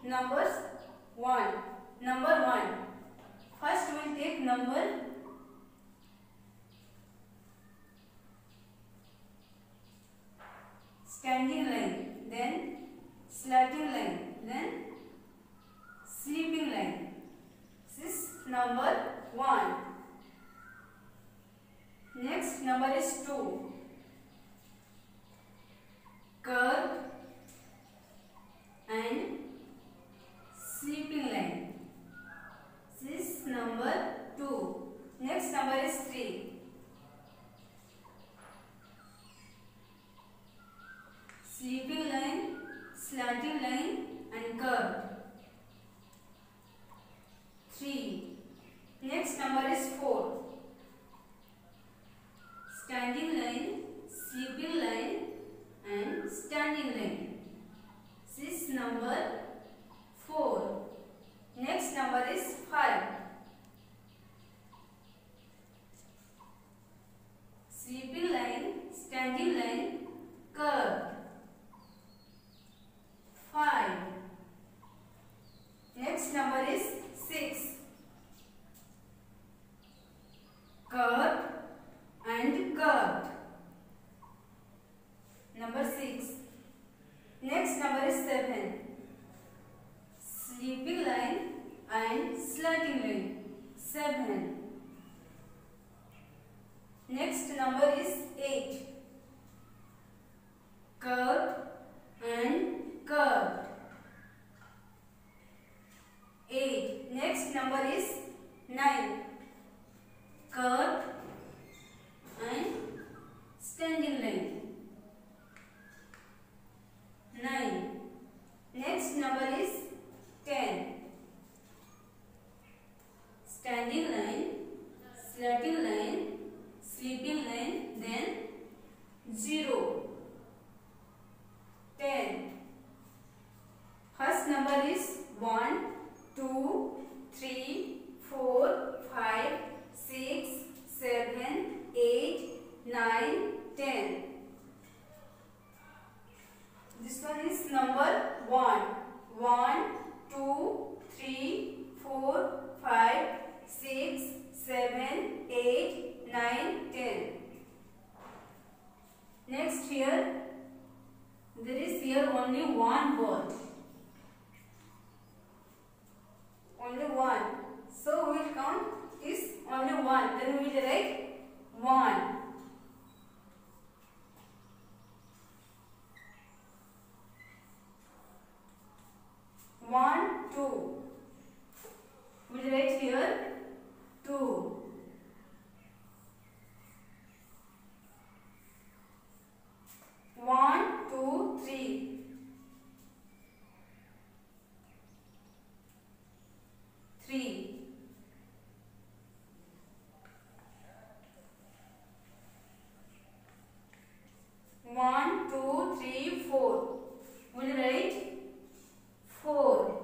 numbers 1. Number 1. First we will take number standing line, then slanting line, then sleeping line. This is number 1. Next number is 2. Curve and sleeping line. This is number 2. Next number is 3. Sleeping line, slanting line and curve. 3. Next number is 4. Standing line, sleeping line and standing line. This is number 4. Next number is 5. Sleeping line, standing line, curve. 5. Next number is 6. Curved and curved. Number 6. Next number is 7. Sleeping line and slanting line. 7. Next number is 8. Curved and curved. 8. Next number is 9. Curved and standing line. 9. Next number is 10. Standing line, slanting line, sleeping line, then 0. 10. First number is 1, 2, 3, 4, 5, 6, 7, 8, 9, 10. This one is number 1. 1, 2, 3, 4, 5, 6, 7, 8, 9, 10. Next here, there is here only one ball. Only one. So we will count is only one. Then we will write 1. 1, 2. We will write here 2. 1, 2, 3. 3. 1, 2, 3, 4. We will write 4.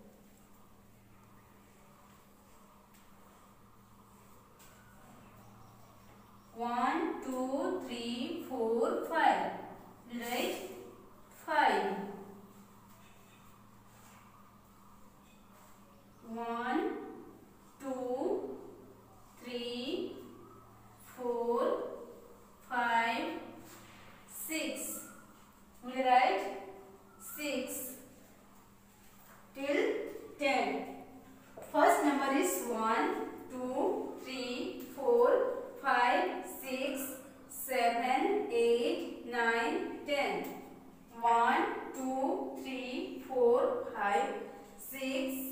1, 2, 3, 4, 5. We will write 5. 1, 2, 3, 4, 5, 6. We will write 6 till 10. First number is 1, 2, 3, 4, 5, 6, 7, 8, 9, 10. 1, 2, 3, 4, 5, 6,